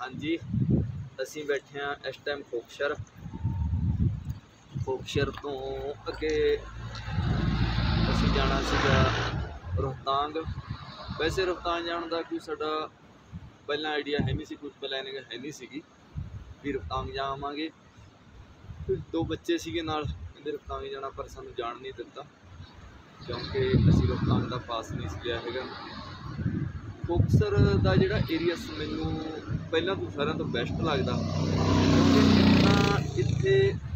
हाँ जी, असी बैठे हाँ इस टाइम खोखशर तो अगे असी जाना सीगा रोहतांग। वैसे रोहतांग जाने का कोई साडा पहला आइडिया है नहीं सी, कुछ प्लैनिंग है नहीं सी भी रोहतांग जावांगे। फिर दो बच्चे सीगे नाल, कहंदे रोहतांग जाना, पर सानू जान नहीं दिता क्योंकि असी रोहतांग का पास नहीं सी लिया हैगा। खोखसर का जिहड़ा एरिया मैनू पहला तो सारिਆਂ तो बैस्ट लगता क्योंकि इतना इत्थे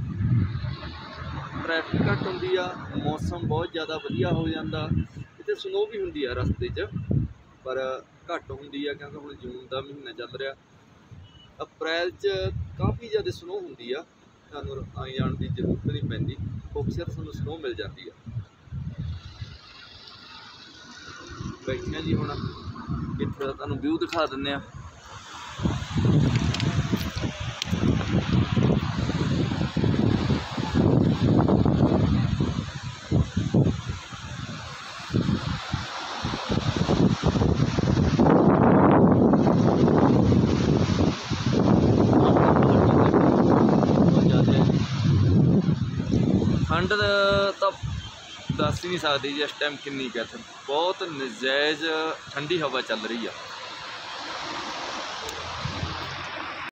ट्रैफिक घट होंदी आ, मौसम बहुत ज़्यादा वधिया हो जाता। इत्थे स्नो भी होंदी आ रस्ते च, पर घट होंदी आ क्योंकि हुण जून का महीना चल रहा। अप्रैल च काफ़ी ज़्यादा स्नो होंदी आ, सानू रोहतांग जाण की जरूरत नहीं पैंदी, खोखसर सानू स्नो मिल जाती है। बैठे जी हुण इत्थे तुहानू व्यू दिखा दिंदे आ। ठंड तो दस ही नहीं सकती जी इस टाइम किन्नी, कहते बहुत नजायज़ ठंडी हवा चल रही है।